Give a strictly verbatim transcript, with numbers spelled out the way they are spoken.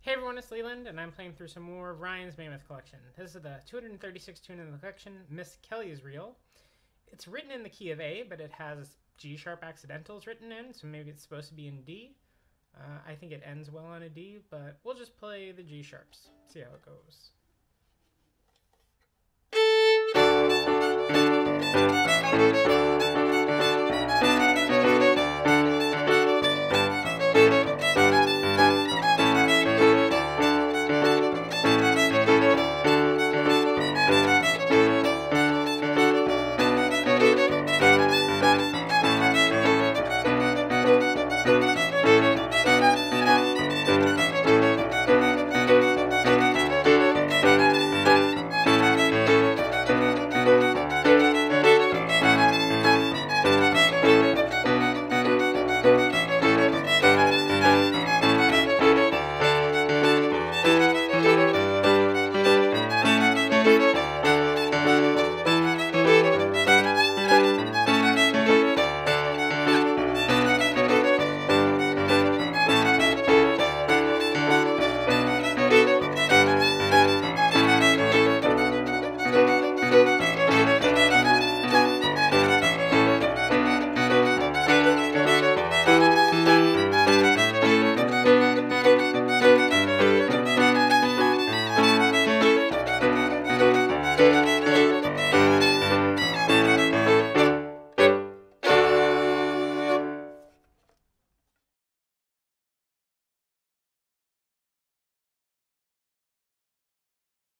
Hey everyone, it's Leland, and I'm playing through some more of Ryan's Mammoth Collection. This is the two hundred thirty-sixth tune in the collection, Miss Kelly is Real. It's written in the key of A, but it has G-sharp accidentals written in, so maybe it's supposed to be in D. Uh, I think it ends well on a D, but we'll just play the G-sharps, see how it goes.